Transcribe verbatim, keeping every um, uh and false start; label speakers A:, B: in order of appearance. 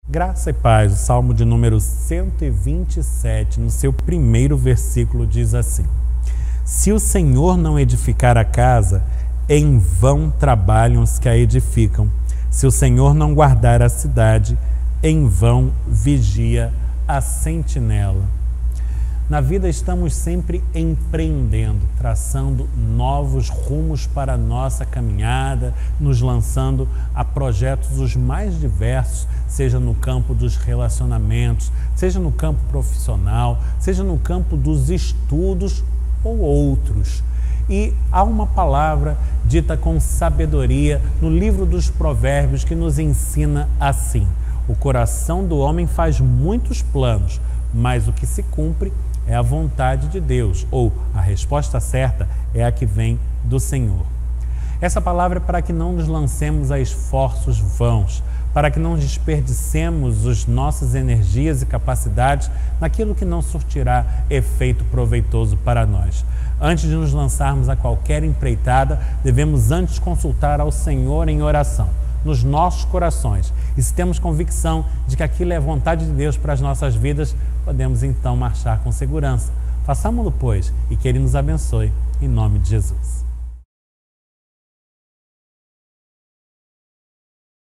A: Graça e paz, o Salmo de número cento e vinte e sete, no seu primeiro versículo, diz assim: Se o Senhor não edificar a casa, em vão trabalham os que a edificam. Se o Senhor não guardar a cidade, em vão vigia a sentinela. Na vida estamos sempre empreendendo, traçando novos rumos para a nossa caminhada, nos lançando a projetos os mais diversos, seja no campo dos relacionamentos, seja no campo profissional, seja no campo dos estudos ou outros. E há uma palavra dita com sabedoria no livro dos Provérbios que nos ensina assim: o coração do homem faz muitos planos, mas o que se cumpre é a vontade de Deus, ou a resposta certa é a que vem do Senhor. Essa palavra é para que não nos lancemos a esforços vãos, para que não desperdicemos as nossas energias e capacidades naquilo que não surtirá efeito proveitoso para nós. Antes de nos lançarmos a qualquer empreitada, devemos antes consultar ao Senhor em oração, nos nossos corações. E se temos convicção de que aquilo é a vontade de Deus para as nossas vidas, podemos então marchar com segurança. Façamo-lo, pois, e que Ele nos abençoe, em nome de Jesus.